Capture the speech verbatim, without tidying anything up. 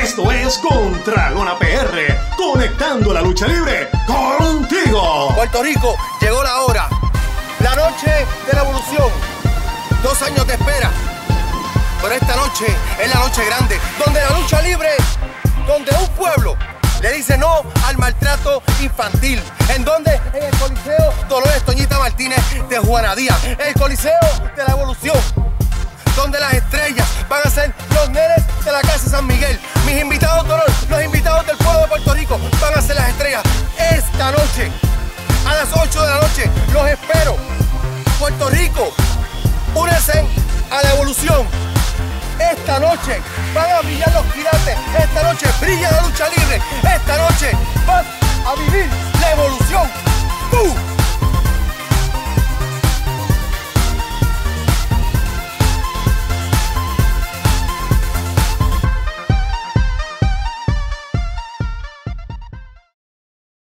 Esto es Contra Lona P R, conectando la lucha libre contigo. Puerto Rico, llegó la hora. La noche de la evolución. Dos años de espera. Pero esta noche es la noche grande, donde la lucha libre, donde un pueblo le dice no al maltrato infantil. ¿En donde? En el Coliseo Dolores Toñita Martínez de Juana Díaz. El Coliseo de la Evolución, donde las estrellas van a ser los nenes de la Casa San Miguel. Mis invitados, Dolor, los invitados del pueblo de Puerto Rico van a ser las estrellas. Esta noche, a las ocho de la noche, los espero. Puerto Rico, únense a la evolución. Esta noche van a brillar los gigantes. Esta noche brilla la lucha libre. Esta noche vas a vivir la evolución. ¡Uh!